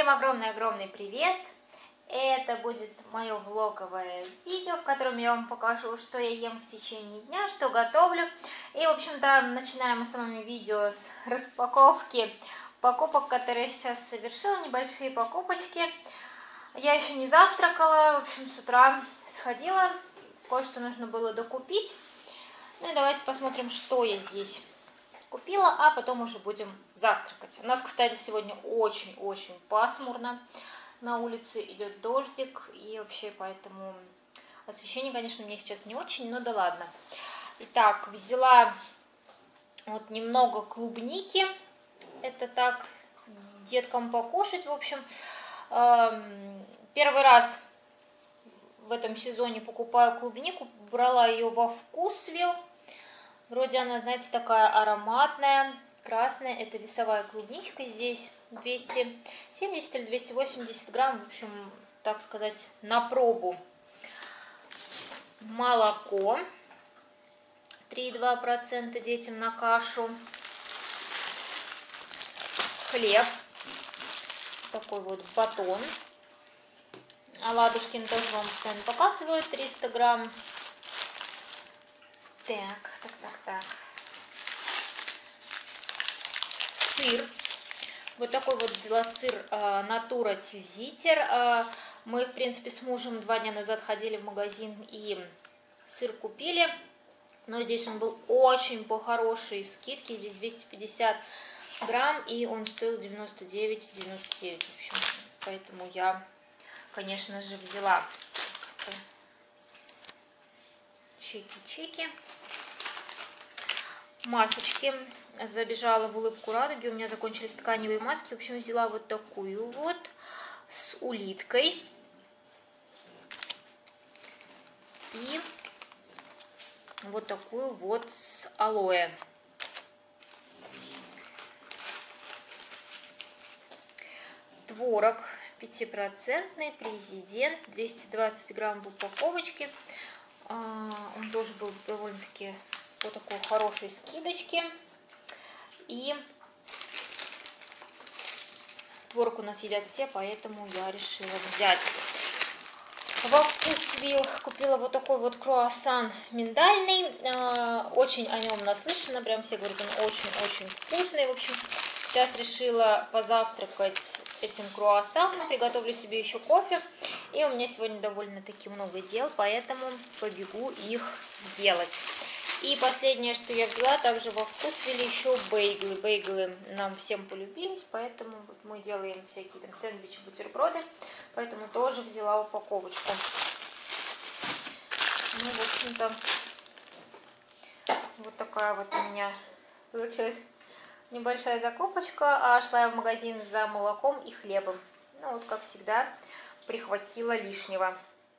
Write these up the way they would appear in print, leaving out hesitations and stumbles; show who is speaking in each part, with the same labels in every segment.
Speaker 1: Всем огромный-огромный привет! Это будет мое влоговое видео, в котором я вам покажу, что я ем в течение дня, что готовлю. И, в общем-то, начинаем мы с вами видео с распаковки покупок, которые я сейчас совершила, небольшие покупочки. Я еще не завтракала, в общем, с утра сходила, кое-что нужно было докупить. Ну и давайте посмотрим, что я здесь купила, а потом уже будем завтракать. У нас, кстати, сегодня очень-очень пасмурно. На улице идет дождик, и вообще поэтому освещение, конечно, мне сейчас не очень, но да ладно. Итак, взяла вот немного клубники. Это так, деткам покушать, в общем. Первый раз в этом сезоне покупаю клубнику. Брала ее во Вкусвилл. Вроде она, знаете, такая ароматная, красная. Это весовая клубничка здесь, 270 или 280 грамм, в общем, так сказать, на пробу. Молоко 3,2% детям на кашу. Хлеб, такой вот батон. Аладушкин тоже вам постоянно показывают, 300 грамм. Так. Сыр. Вот такой вот взяла сыр Натура Тильзитер. Мы, в принципе, с мужем 2 дня назад ходили в магазин и сыр купили. Но здесь он был очень по хорошей скидке. Здесь 250 грамм, и он стоил 99,99. В общем, поэтому я, конечно же, взяла чеки-чеки. Масочки. Забежала в Улыбку Радуги, у меня закончились тканевые маски. В общем, взяла вот такую вот с улиткой. И вот такую вот с алоэ. Творог 5%, Президент, 220 грамм в упаковочке. Он тоже был довольно-таки по такой хорошей скидочке. И творог у нас едят все, поэтому я решила взять. Во Вкусвилл купила вот такой вот круассан миндальный. Очень о нем наслышана, прям все говорят, он очень-очень вкусный. В общем, сейчас решила позавтракать этим круассаном. Приготовлю себе еще кофе. И у меня сегодня довольно-таки много дел, поэтому побегу их делать. И последнее, что я взяла, также во Вкусвилле еще бейглы. Бейглы нам всем полюбились, поэтому вот мы делаем всякие там сэндвичи, бутерброды. Поэтому тоже взяла упаковочку. Ну, в общем-то, вот такая вот у меня получилась небольшая закупочка. А шла я в магазин за молоком и хлебом. Ну, вот как всегда, прихватила лишнего.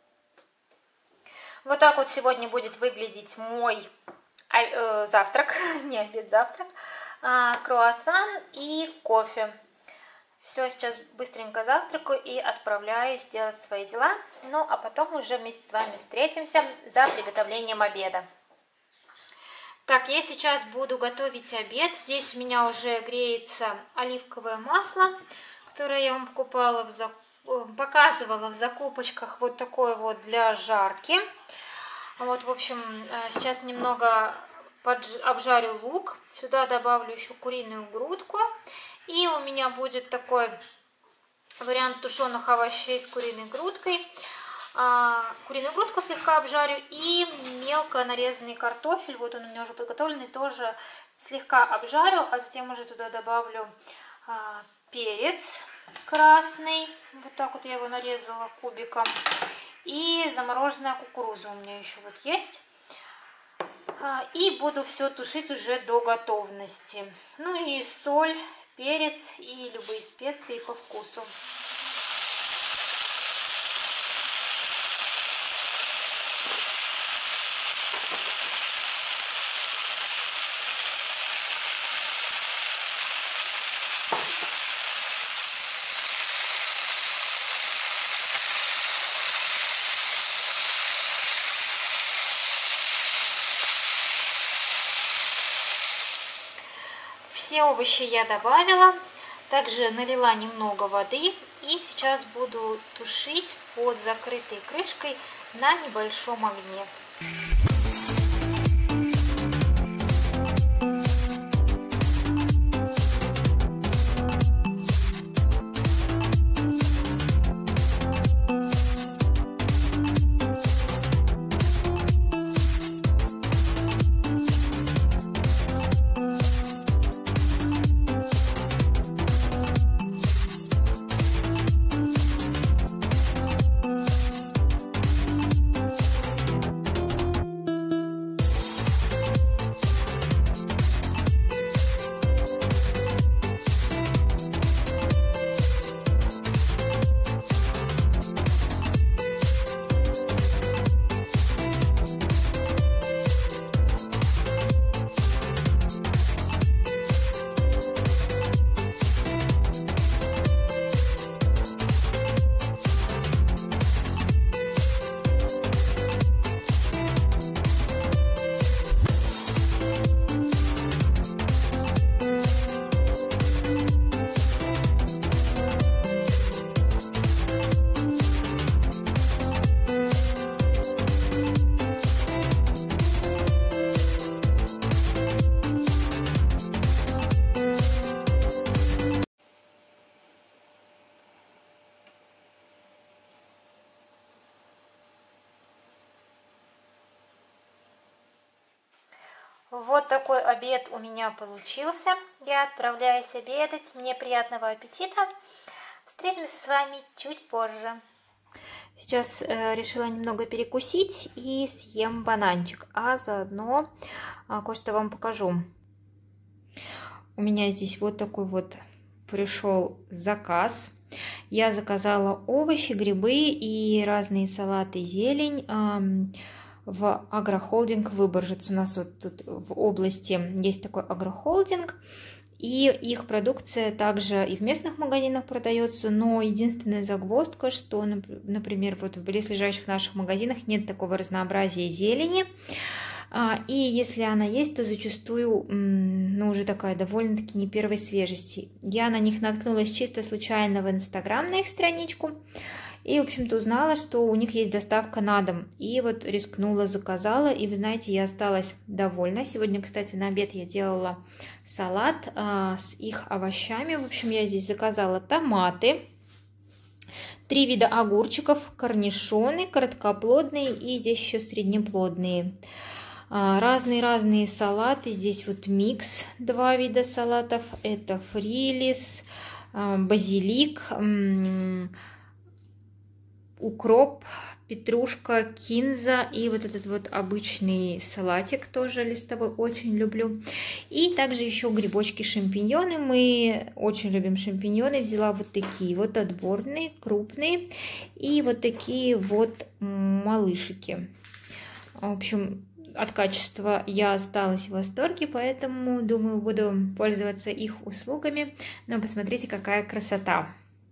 Speaker 1: Вот так вот сегодня будет выглядеть мой завтрак, не обед, завтрак. Круассан и кофе. Все, сейчас быстренько завтракаю и отправляюсь делать свои дела. Ну, а потом уже вместе с вами встретимся за приготовлением обеда. Так, я сейчас буду готовить обед. Здесь у меня уже греется оливковое масло, которое я вам показывала в закупочках. Вот такое вот для жарки. Вот, в общем, сейчас немного обжарю лук. Сюда добавлю еще куриную грудку. И у меня будет такой вариант тушеных овощей с куриной грудкой. Куриную грудку слегка обжарю и мелко нарезанный картофель. Вот он у меня уже подготовленный, тоже слегка обжарю. А затем уже туда добавлю перец красный. Вот так вот я его нарезала кубиком. И замороженная кукуруза у меня еще вот есть. И буду все тушить уже до готовности. Ну и соль, перец и любые специи по вкусу. Все овощи я добавила. Также налила немного воды И сейчас буду тушить под закрытой крышкой на небольшом огне. Вот такой обед у меня получился. Я отправляюсь обедать. Мне приятного аппетита. Встретимся с вами чуть позже. Сейчас решила немного перекусить и съем бананчик. А заодно кое-что вам покажу. У меня здесь вот такой вот пришел заказ. Я заказала овощи, грибы и разные салаты, зелень в агрохолдинг Выборжец. У нас вот тут в области есть такой агрохолдинг, и их продукция также и в местных магазинах продается, но единственная загвоздка, что, например, вот в близлежащих наших магазинах нет такого разнообразия зелени, и если она есть, то зачастую, ну, уже такая довольно-таки не первой свежести. Я на них наткнулась чисто случайно в Инстаграм на их страничку, и, в общем-то, узнала, что у них есть доставка на дом. И вот рискнула, заказала. И, вы знаете, я осталась довольна. Сегодня, кстати, на обед я делала салат с их овощами. В общем, я здесь заказала томаты, 3 вида огурчиков, корнишоны, короткоплодные и здесь еще среднеплодные. Разные-разные салаты. Здесь вот микс, 2 вида салатов. Это фрилис, базилик, укроп, петрушка, кинза и вот этот вот обычный салатик тоже листовой, очень люблю. И также еще грибочки, шампиньоны. Мы очень любим шампиньоны. Взяла вот такие вот отборные, крупные и вот такие вот малышики. В общем, от качества я осталась в восторге, поэтому, думаю, буду пользоваться их услугами. Но посмотрите, какая красота!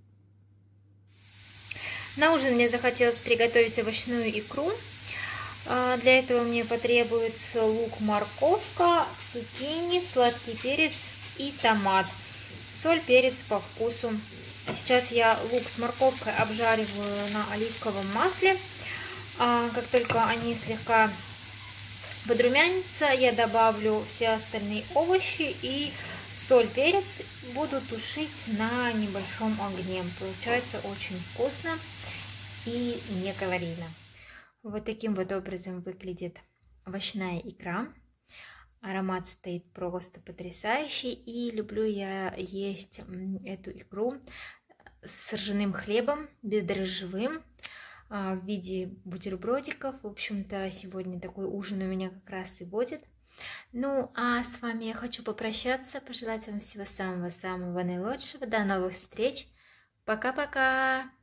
Speaker 1: На ужин мне захотелось приготовить овощную икру. Для этого мне потребуется лук, морковка, цукини, сладкий перец и томат. Соль, перец по вкусу. Сейчас я лук с морковкой обжариваю на оливковом масле. Как только они слегка подрумянятся, я добавлю все остальные овощи и соль, перец. Буду тушить на небольшом огне. Получается очень вкусно и не калорийно. Вот таким вот образом выглядит овощная икра. Аромат стоит просто потрясающий. И люблю я есть эту икру с ржаным хлебом, бездрожжевым, в виде бутербродиков. В общем-то, сегодня такой ужин у меня как раз и будет. Ну, а с вами я хочу попрощаться, пожелать вам всего самого-самого наилучшего. До новых встреч. Пока-пока!